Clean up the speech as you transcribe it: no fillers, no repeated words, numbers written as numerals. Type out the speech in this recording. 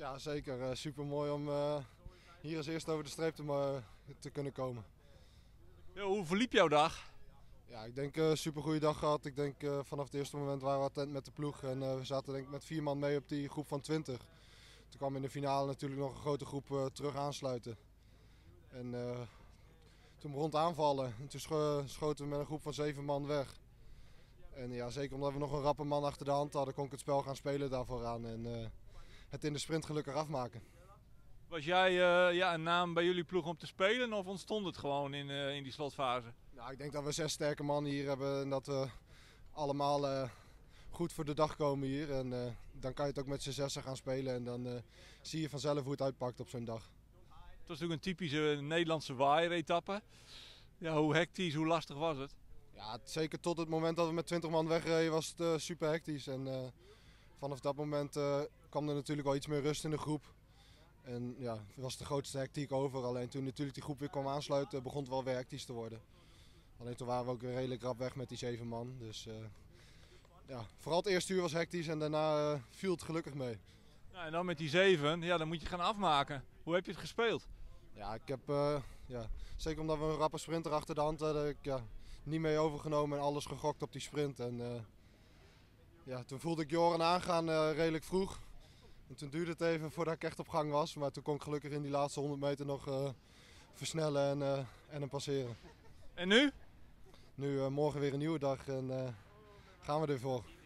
Ja, zeker. Super mooi om hier als eerste over de streep te kunnen komen. Ja, hoe verliep jouw dag? Ja, ik denk een super goede dag gehad. Ik denk vanaf het eerste moment waren we attent met de ploeg. En we zaten denk ik met 4 man mee op die groep van 20. Toen kwam in de finale natuurlijk nog een grote groep terug aansluiten. En toen begon het aanvallen. En toen schoten we met een groep van 7 man weg. En ja, zeker omdat we nog een rappe man achter de hand hadden, kon ik het spel gaan spelen daarvoor aan. En het in de sprint gelukkig afmaken. Was jij een naam bij jullie ploeg om te spelen of ontstond het gewoon in die slotfase? Nou, ik denk dat we 6 sterke mannen hier hebben en dat we allemaal goed voor de dag komen hier. En dan kan je het ook met z'n zessen gaan spelen en dan zie je vanzelf hoe het uitpakt op zo'n dag. Het was natuurlijk een typische Nederlandse waaieretappe. Ja, hoe hectisch, hoe lastig was het? Ja, zeker tot het moment dat we met 20 man wegreden was het super hectisch. En vanaf dat moment kwam er natuurlijk wel iets meer rust in de groep. En ja, was de grootste hectiek over. Alleen toen natuurlijk die groep weer kwam aansluiten, begon het wel weer hectisch te worden. Alleen toen waren we ook weer redelijk rap weg met die 7 man. Dus ja, vooral het eerste uur was hectisch en daarna viel het gelukkig mee. Ja, en dan met die 7, ja, dan moet je gaan afmaken. Hoe heb je het gespeeld? Ja, ik heb, zeker omdat we een rappe sprinter achter de hand hadden, ik niet mee overgenomen en alles gegokt op die sprint. En ja, toen voelde ik Joran aangaan redelijk vroeg. En toen duurde het even voordat ik echt op gang was. Maar toen kon ik gelukkig in die laatste 100 meter nog versnellen en hem passeren. En nu? Nu morgen weer een nieuwe dag en gaan we ervoor.